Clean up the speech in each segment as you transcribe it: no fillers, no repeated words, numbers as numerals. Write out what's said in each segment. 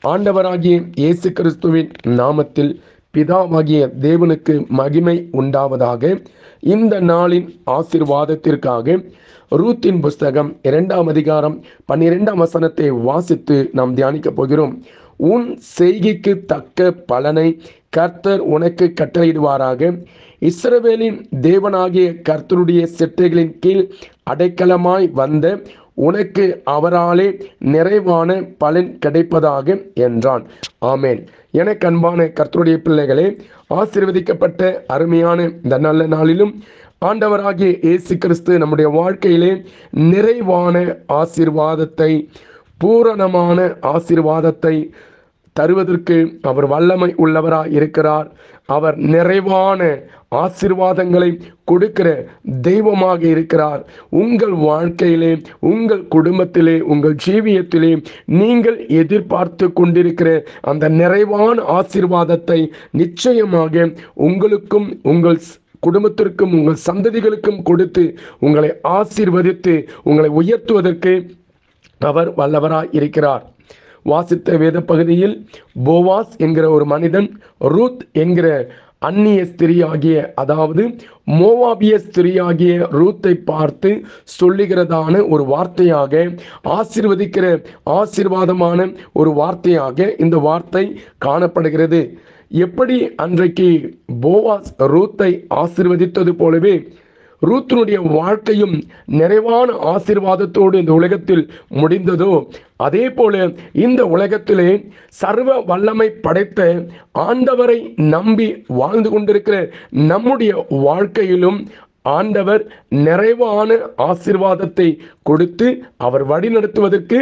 ஆண்டவராகிய இயேசு கிறிஸ்துவின் நாமத்தில் பிதாவாகிய தேவனுக்கு மகிமை உண்டாவதாக. இந்த நாளின் ஆசீர்வாதத்திற்காக ரூத்தின் புஸ்தகம் 2ஆம் அதிகாரம் 12ஆம் வசனத்தை வாசித்து நாம் தியானிக்கப் போகிறோம். உன் செய்கைக்கு தக்க பலனை கர்த்தர் உனக்கு கட்டளையிடுவாராக. இஸ்ரவேலின் தேவனாகிய கர்த்தருடைய செட்டைகளின் கீழ் அடைக்கலமாய் வந்த உனக்கு அவராலே நிறைவான பலன் கிடைப்பதாக என்றான். ஆமேன். எனக்கு அன்பான கர்த்தருடைய பிள்ளைகளே, ஆசீர்வதிக்கப்பட்ட அருமையான இந்த நல்ல நாளிலும் ஆண்டவராகிய இயேசு கிறிஸ்து நம்முடைய வாழ்க்கையிலே நிறைவான ஆசீர்வாதத்தை, பூரணமான ஆசீர்வாதத்தை தருவதற்கு அவர் வல்லமை உள்ளவராய் இருக்கிறார். அவர் நிறைவான ஆசீர்வாதங்களை கொடுக்கிற தெய்வமாக இருக்கிறார். உங்கள் வாழ்க்கையிலே, உங்கள் குடும்பத்திலே, உங்கள் ஜீவியத்திலே நீங்கள் எதிர்பார்த்து கொண்டிருக்கிற அந்த நிறைவான ஆசீர்வாதத்தை நிச்சயமாக உங்களுக்கும் உங்கள் குடும்பத்திற்கும் உங்கள் சந்ததிகளுக்கும் கொடுத்து உங்களை ஆசீர்வதித்து உங்களை உயர்த்துவதற்கு அவர் வல்லவராய் இருக்கிறார். வாசித்த வேத பகுதியில் போவாஸ் என்கிற ஒரு மனிதன் ரூத் என்கிற அந்நிய ஸ்திரியாகிய, அதாவது மோவாபிய ஸ்திரியாகிய ரூத்தை பார்த்து சொல்லுகிறதான ஒரு வார்த்தையாக, ஆசீர்வதிக்கிற ஆசீர்வாதமான ஒரு வார்த்தையாக இந்த வார்த்தை காணப்படுகிறது. எப்படி அன்றைக்கு போவாஸ் ரூத்தை ஆசீர்வதித்தது போலவே ரூத்தினுடைய வாழ்க்கையும் நிறைவான ஆசீர்வாதத்தோடு இந்த உலகத்தில் முடிந்ததோ, அதே போல இந்த உலகத்திலே சர்வ வல்லமை படைத்த ஆண்டவரை நம்பி வாழ்ந்து கொண்டிருக்கிற நம்முடைய வாழ்க்கையிலும் ஆண்டவர் நிறைவான ஆசீர்வாதத்தை கொடுத்து அவர் வழி நடத்துவதற்கு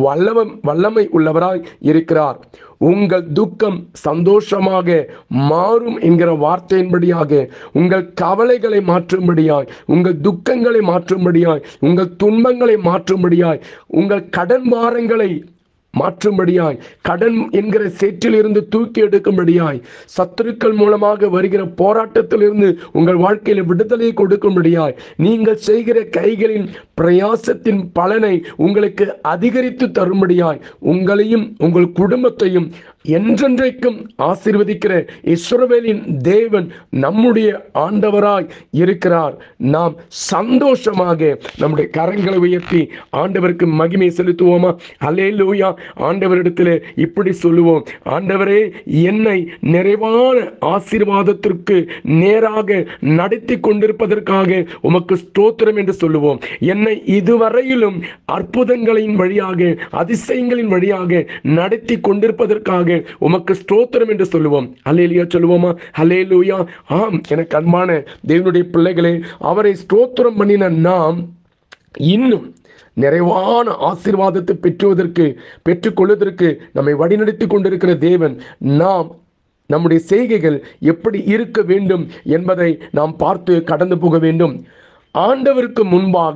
வல்லமை உள்ளவராய் இருக்கிறார். உங்கள் துக்கம் சந்தோஷமாக மாறும் என்கிற வார்த்தையின்படியாக, உங்கள் கவலைகளை மாற்றும்படியாய், உங்கள் துக்கங்களை மாற்றும்படியாய், உங்கள் துன்பங்களை மாற்றும்படியாய், உங்கள் கடன் பாரங்களை மாற்றும்படியாய், கடன் என்கிற சேற்றிலிருந்து தூக்கி எடுக்கும்படியாய், சத்துருக்கள் மூலமாக வருகிற போராட்டத்திலிருந்து உங்கள் வாழ்க்கையில் விடுதலை கொடுக்கும்படியாய், நீங்கள் செய்கிற கைகளின் பிரயாசத்தின் பலனை உங்களுக்கு அதிகரித்து தரும்படியாய், உங்களையும் உங்கள் குடும்பத்தையும் என்றென்றைக்கும் ஆசீர்வதிக்கிற இஸ்ரவேலின் தேவன் நம்முடைய ஆண்டவராய் இருக்கிறார். நாம் சந்தோஷமாக நம்முடைய கரங்களை உயர்த்தி ஆண்டவருக்கு மகிமை செலுத்துவோமா? அல்லேலூயா. ஆண்டவரிடத்தில் இப்படி சொல்லுவோம்: ஆண்டவரே, என்னை நிறைவான ஆசீர்வாதத்திற்கு நேராக நடத்தி கொண்டிருப்பதற்காக உமக்கு ஸ்தோத்திரம் என்று சொல்லுவோம். என்னை இதுவரையிலும் அற்புதங்களின் வழியாக, அதிசயங்களின் வழியாக நடத்தி கொண்டிருப்பதற்காக உமக்கு ஸ்தோத்திரம் என்று சொல்லுவோம். அல்லேலூயா சொல்லுவோமா? அல்லேலூயா. ஆம், எனக்கு அன்பான தேவனுடைய பிள்ளைகளே, அவரை ஸ்தோத்திரம் பண்ணின நாம் இன்னும் நிறைவான ஆசீர்வாதத்தை பெற்றுக்கொள்வதற்கு நம்மை வழிநடத்தி கொண்டிருக்கிற தேவன், நாம் நம்முடைய செய்கைகள் எப்படி இருக்க வேண்டும் என்பதை நாம் பார்த்து கடந்து போக வேண்டும். ஆண்டவருக்கு முன்பாக,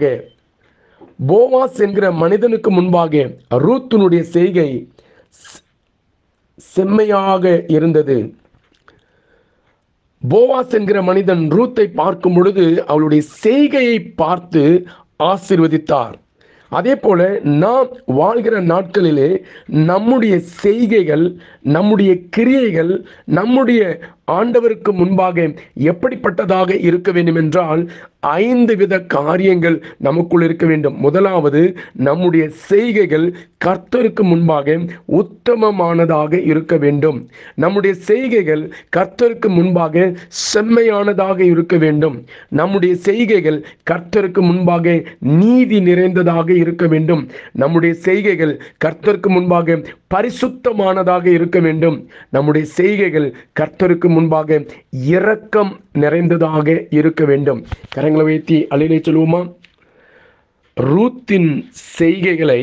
போவாஸ் என்கிற மனிதனுக்கு முன்பாக ரூத்தினுடைய செய்கை செம்மையாக இருந்தது. போவாஸ் என்கிற மனிதன் ரூத்தை பார்க்கும் பொழுது அவளுடைய செய்கையை பார்த்து ஆசீர்வதித்தார். அதே போல நாம் வாழ்கிற நாட்களிலே நம்முடைய செய்கைகள், நம்முடைய கிரியைகள், நம்முடைய ஆண்டவருக்கு முன்பாக எப்படிப்பட்டதாக இருக்க வேண்டும் என்றால் 5 வித காரியங்கள் நமக்குள் இருக்க வேண்டும். முதலாவது, நம்முடைய செய்கைகள் கர்த்தருக்கு முன்பாக உத்தமமானதாக இருக்க வேண்டும். நம்முடைய செய்கைகள் கர்த்தருக்கு முன்பாக செம்மையானதாக இருக்க வேண்டும். நம்முடைய செய்கைகள் கர்த்தருக்கு முன்பாக நீதி நிறைந்ததாக இருக்க வேண்டும். நம்முடைய செய்கைகள் கர்த்தருக்கு முன்பாக பரிசுத்தமானதாக இருக்க வேண்டும். நம்முடைய செய்கைகள் கர்த்தருக்கு முன்பாக இரக்கம் நிறைந்ததாக இருக்க வேண்டும். கரங்களை உயர்த்தி அல்லேலூயா சொல்லுவோமா? ரூத்தின் செய்கைகளை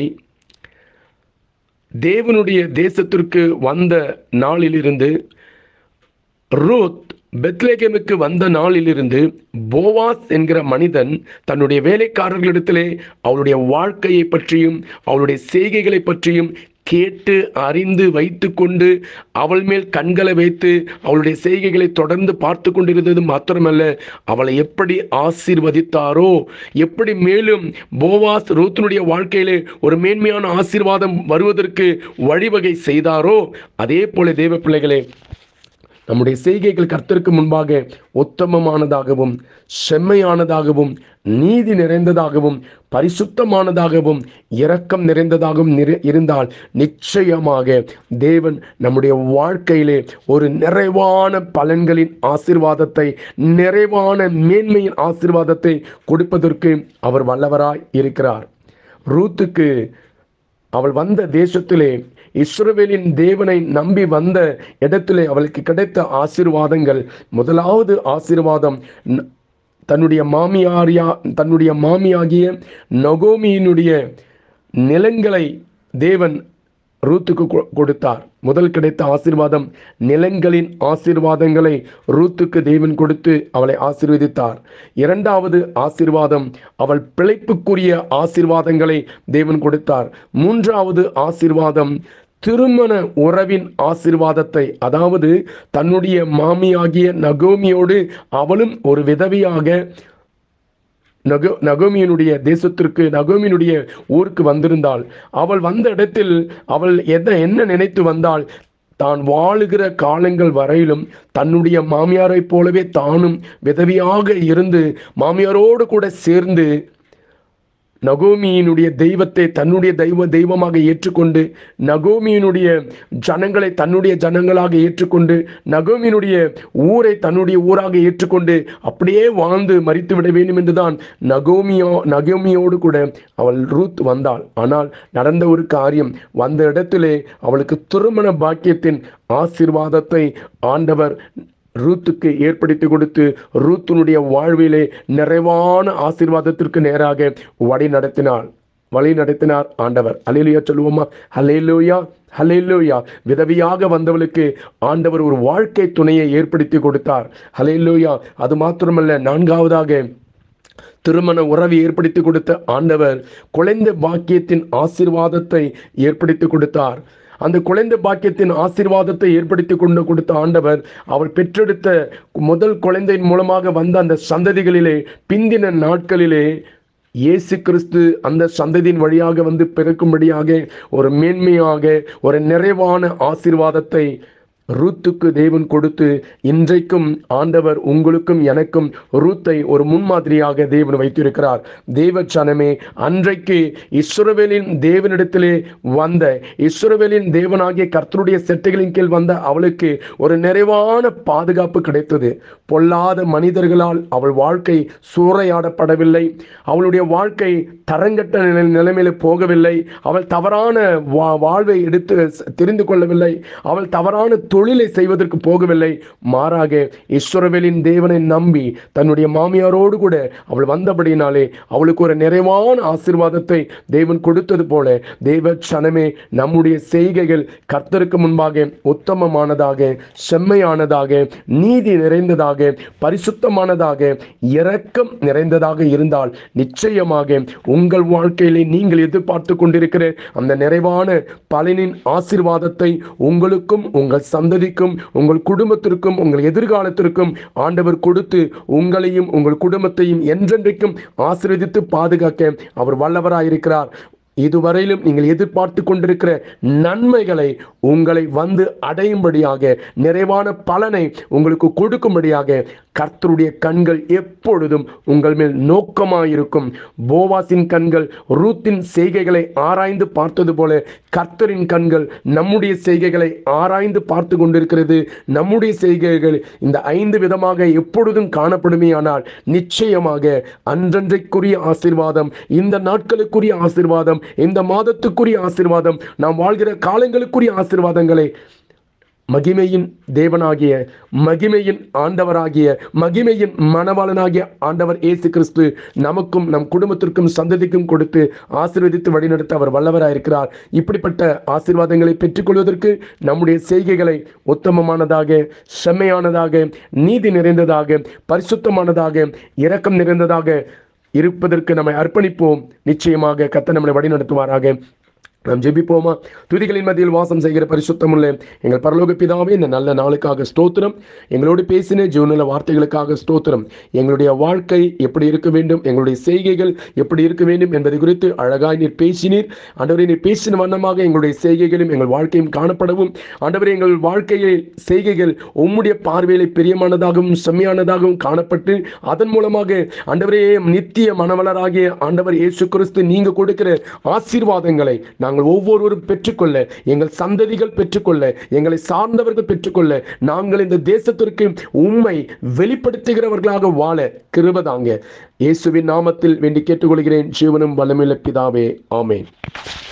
தேவனுடைய தேசத்திற்கு வந்த நாளிலிருந்து, ரூத் பெத்லெகேமுக்கு வந்த நாளிலிருந்து, போவாஸ் என்கிற மனிதன் தன்னுடைய வேலைக்காரர்களிடத்திலே அவளுடைய வாழ்க்கையை பற்றியும் அவளுடைய செய்கைகளை பற்றியும் கேட்டு அறிந்து வைத்து கொண்டு அவள் மேல் கண்களை வைத்து அவளுடைய செய்கைகளை தொடர்ந்து பார்த்து கொண்டிருந்தது மாத்திரமல்ல, அவளை எப்படி ஆசீர்வதித்தாரோ, எப்படி மேலும் போவாஸ் ரூத்தினுடைய வாழ்க்கையிலே ஒரு மேன்மையான ஆசீர்வாதம் வருவதற்கு வழிவகை செய்தாரோ, அதே போல தேவ பிள்ளைகளே, நம்முடைய செய்கைகள் கர்த்தருக்கு முன்பாக உத்தமமானதாகவும் செம்மையானதாகவும் நீதி நிறைந்ததாகவும் பரிசுத்தமானதாகவும் இரக்கம் நிறைந்ததாகவும் இருந்தால் நிச்சயமாக தேவன் நம்முடைய வாழ்க்கையிலே ஒரு நிறைவான பலன்களின் ஆசீர்வாதத்தை, நிறைவான மேன்மையின் ஆசீர்வாதத்தை கொடுப்பதற்கு அவர் வல்லவராய் இருக்கிறார். ரூத்துக்கு அவள் வந்த தேசத்திலே, இஸ்ரவேலின் தேவனை நம்பி வந்த இடத்திலே அவளுக்கு கிடைத்த ஆசீர்வாதங்கள், முதலாவது ஆசீர்வாதம் தன்னுடைய மாமியாகிய நகோமியினுடைய நிலங்களை தேவன் ரூத்துக்கு கொடுத்தார். முதல் கிடைத்த ஆசீர்வாதம் நிலங்களின் ஆசீர்வாதங்களை ரூத்துக்கு தேவன் கொடுத்து அவளை ஆசீர்வதித்தார். இரண்டாவது ஆசீர்வாதம் அவள் பிழைப்புக்குரிய ஆசீர்வாதங்களை தேவன் கொடுத்தார். மூன்றாவது ஆசீர்வாதம் திருமண உறவின் ஆசீர்வாதத்தை, அதாவது தன்னுடைய மாமியாகிய நகோமியோடு அவளும் ஒரு விதவியாக நகோமியினுடைய தேசத்திற்கு, நகோமியினுடைய ஊருக்கு வந்திருந்தாள். அவள் வந்த இடத்தில் அவள் என்ன நினைத்து வந்தாள்? தான் வாழுகிற காலங்கள் வரையிலும் தன்னுடைய மாமியாரை போலவே தானும் விதவியாக இருந்து மாமியாரோடு கூட சேர்ந்து நகோமியினுடைய தெய்வத்தை தன்னுடைய தெய்வமாக ஏற்றுக்கொண்டு, நகோமியினுடைய ஜனங்களை தன்னுடைய ஜனங்களாக ஏற்றுக்கொண்டு, நகோமியினுடைய ஊரை தன்னுடைய ஊராக ஏற்றுக்கொண்டு அப்படியே வாழ்ந்து மரித்து விட வேண்டும் என்றுதான் நகோமியோடு கூட அவள் ரூத் வந்தாள். ஆனால் நடந்த ஒரு காரியம், வந்த இடத்திலே அவளுக்கு திருமண பாக்கியத்தின் ஆசீர்வாதத்தை ஆண்டவர் ரூத்துக்கு ஏற்படுத்தி கொடுத்து ரூத்தினுடைய வாழ்விலே நிறைவான ஆசீர்வாதத்திற்கு நேராக வழி நடத்தினார் ஆண்டவர். அல்லேலூயா சொல்லுவோமா? அல்லேலூயா, அல்லேலூயா. விதவியாக வந்தவளுக்கு ஆண்டவர் ஒரு வாழ்க்கை துணையை ஏற்படுத்தி கொடுத்தார். அல்லேலூயா. அது மாத்திரமல்ல, நான்காவதாக திருமண உறவை ஏற்படுத்தி கொடுத்த ஆண்டவர் குழந்தை பாக்கியத்தின் ஆசீர்வாதத்தை ஏற்படுத்தி கொடுத்தார். அந்த குழந்தை பாக்கியத்தின் ஆசீர்வாதத்தை ஏற்படுத்தி கொடுத்த ஆண்டவர் அவள் பெற்றெடுத்த முதல் குழந்தையின் மூலமாக வந்த அந்த சந்ததிகளிலே, பிந்தின நாட்களிலே இயேசு கிறிஸ்து அந்த சந்ததியின் வழியாக வந்து பிறக்கும்படியாக ஒரு மேன்மையாக ஒரு நிறைவான ஆசீர்வாதத்தை ரூத்துக்கு தேவன் கொடுத்து, இன்றைக்கும் ஆண்டவர் உங்களுக்கும் எனக்கும் ரூத்தை ஒரு முன்மாதிரியாக தேவன் வைத்திருக்கிறார். தேவ ஜனமே, அன்றைக்கு இஸ்ரவேலின் தேவனிடத்திலே வந்த, இஸ்ரவேலின் தேவனாகிய கர்த்தருடைய செட்டைகளின் கீழ் வந்த அவளுக்கு ஒரு நிறைவான பாதுகாப்பு கிடைத்தது. பொல்லாத மனிதர்களால் அவள் வாழ்க்கை சூறையாடப்படவில்லை. அவளுடைய வாழ்க்கை தரங்கட்ட நிலைமையில போகவில்லை. அவள் தவறான வாழ்வை எடுத்து தெரிந்து கொள்ளவில்லை. அவள் தவறான தொழிலை செய்வதற்கு போகவில்லை. மாறாக இஸ்ரவேலின் தேவனை நம்பி தன்னுடைய மாமியாரோடு கூட அவள் வந்தபடினாலே அவளுக்கு ஒரு நிறைவான ஆசீர்வாதத்தை தேவன் கொடுத்தது போல, தேவ சனமே, நம்முடைய செய்கைகள் கர்த்தருக்கு முன்பாக உத்தமமானதாக, செம்மையானதாக, நீதி நிறைந்ததாக, பரிசுத்தமானதாக, இரக்கம் நிறைந்ததாக இருந்தால் நிச்சயமாக உங்கள் வாழ்க்கையிலே நீங்கள் எதிர்பார்த்து கொண்டிருக்கிற அந்த நிறைவான பலனின் ஆசீர்வாதத்தை உங்களுக்கும் உங்கள் சந்ததிக்கும் உங்கள் குடும்பத்திற்கும் உங்கள் எதிர்காலத்திற்கும் ஆண்டவர் கொடுத்து உங்களையும் உங்கள் குடும்பத்தையும் என்றென்றைக்கும் ஆசீர்வதித்து பாதுகாக்க அவர் வல்லவராயிருக்கிறார். இதுவரையிலும் நீங்கள் எதிர்பார்த்து கொண்டிருக்கிற நன்மைகளை உங்களை வந்து அடையும்படியாக, நிறைவான பலனை உங்களுக்கு கொடுக்கும்படியாக கர்த்தருடைய கண்கள் எப்பொழுதும் உங்கள் மேல் நோக்கமாயிருக்கும். போவாசின் கண்கள் ரூத்தின் செய்கைகளை ஆராய்ந்து பார்த்தது போல கர்த்தரின் கண்கள் நம்முடைய செய்கைகளை ஆராய்ந்து பார்த்து கொண்டிருக்கிறது. நம்முடைய செய்கைகள் இந்த 5 விதமாக எப்பொழுதும் காணப்படுமேயானால் நிச்சயமாக அன்றன்றைக்குரிய ஆசீர்வாதம், இந்த நாட்களுக்குரிய ஆசீர்வாதம், இந்த மாதத்துக்குரிய ஆசீர்வாதம், நாம் வாழ்கிற காலங்களுக்குரிய ஆசீர்வாதங்களை மகிமையின் தேவனாகிய, மகிமையின் ஆண்டவராகிய, மகிமையின் மணவாளனாகிய ஆண்டவர் இயேசு கிறிஸ்து நமக்கும் நம் குடும்பத்திற்கும் சந்ததிக்கும் கொடுத்து ஆசீர்வதித்து வழிநடத்த அவர் வல்லவராயிருக்கிறார். இப்படிப்பட்ட ஆசீர்வாதங்களை பெற்றுக்கொள்வதற்கு நம்முடைய செய்கைகளை உத்தமமானதாக, செம்மையானதாக, நீதி நிறைந்ததாக, பரிசுத்தமானதாக, இரக்கம் நிறைந்ததாக இருப்பதற்கு நம்மை அர்ப்பணிப்போம். நிச்சயமாக கர்த்தர் நம்மை வழிநடத்துவாராக. நாம் ஜெபிப்போமா? துதிகளின் மத்தியில் வாசம் செய்கிற பரிசுத்தமுள்ள எங்கள் பரலோக பிதாவே, இந்த நல்ல நாளுக்காக ஸ்தோத்திரம். எங்களோடு பேசின ஜீவனுள்ள வார்த்தைகளுக்காக ஸ்தோத்திரம். எங்களுடைய வாழ்க்கை எப்படி இருக்க வேண்டும், எங்களுடைய செய்கைகள் எப்படி இருக்க வேண்டும் என்பதை குறித்து அழகாய் நீர் பேசினீர். ஆண்டவரே, நீர் பேசின வண்ணமாக எங்களுடைய செய்கைகளும் எங்கள் வாழ்க்கையும் காணப்படவும், ஆண்டவரே, எங்கள் வாழ்க்கையை செய்கைகள் உம்முடைய பார்வையிலே பிரியமானதாகவும் செம்மையானதாகவும் காணப்பட்டு, அதன் மூலமாக ஆண்டவரே, நித்திய மனவளராகிய ஆண்டவர் இயேசு கிறிஸ்து நீங்க கொடுக்கிற ஆசீர்வாதங்களை நாங்கள் ஒவ்வொருவரும் பெற்றுக்கொள்ள, எங்கள் சந்ததிகள் பெற்றுக்கொள்ள, எங்களை சார்ந்தவர்கள் பெற்றுக்கொள்ள, நாங்கள் இந்த தேசத்திற்கு உம்மை வெளிப்படுத்துகிறவர்களாக வாழ கிருபை தாங்க. இயேசுவின் நாமத்தில் வேண்டி கேட்டுக்கொள்கிறேன், ஜீவனும் வல்லமையுள்ள பிதாவே, ஆமென்.